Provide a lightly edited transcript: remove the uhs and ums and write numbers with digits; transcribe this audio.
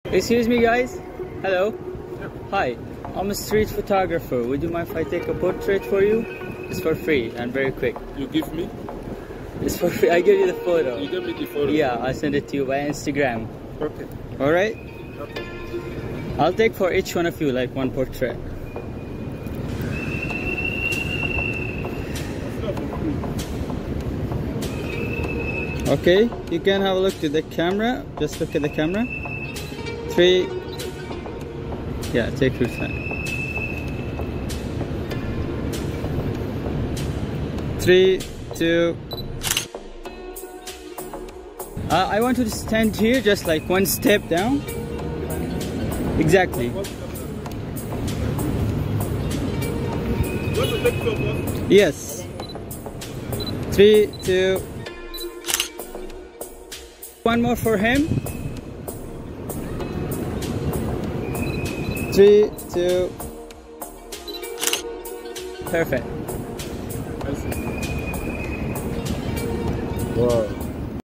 Excuse me, guys. Hello. Yeah. Hi. I'm a street photographer. Would you mind if I take a portrait for you? It's for free and very quick. You give me? It's for free. I give you the photo. You give me the photo? Yeah, I'll send it to you by Instagram. Okay. Alright? Okay. I'll take for each one of you like one portrait. Okay, you can have a look to the camera. Just look at the camera. 3. Yeah, take your time. 3, 2. I want you to stand here, just like one step down. Exactly. Yes. 3, 2. One more for him. 3, 2. Perfect. Wow.